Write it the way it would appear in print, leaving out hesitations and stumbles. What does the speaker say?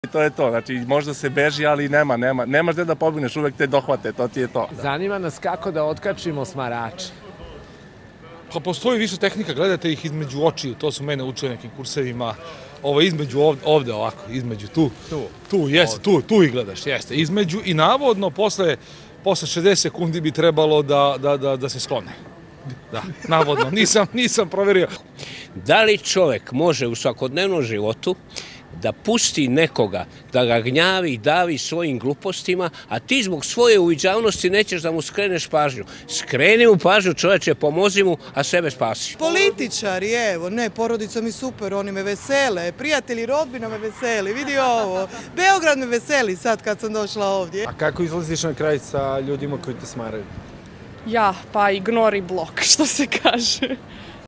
To je to, znači možda se beži, ali nemaš gde da pobegneš, uvek te dohvate, to ti je to. Zanima nas kako da otkačimo smarače. Pa postoji više tehnika, gledate ih između očiju, to su mene učili nekim kursevima, između ovde ovako, između tu ih gledaš, jeste, između i navodno posle 60 sekundi bi trebalo da se sklone. Da, navodno, nisam proverio. Da li čovek može u svakodnevnom životu da pusti nekoga, da ga gnjavi, davi svojim glupostima, a ti zbog svoje uviđavnosti nećeš da mu skreneš pažnju. Skreni mu pažnju, čoveče, pomozi mu, a sebe spasi. Političari, evo, ne, porodica mi super, oni me vesele, prijatelji, rodbina me veseli, vidi ovo. Beograd me veseli sad kad sam došla ovdje. A kako izlaziš na kraj sa ljudima koji te smaraju? Ja, pa ignori blok, što se kaže.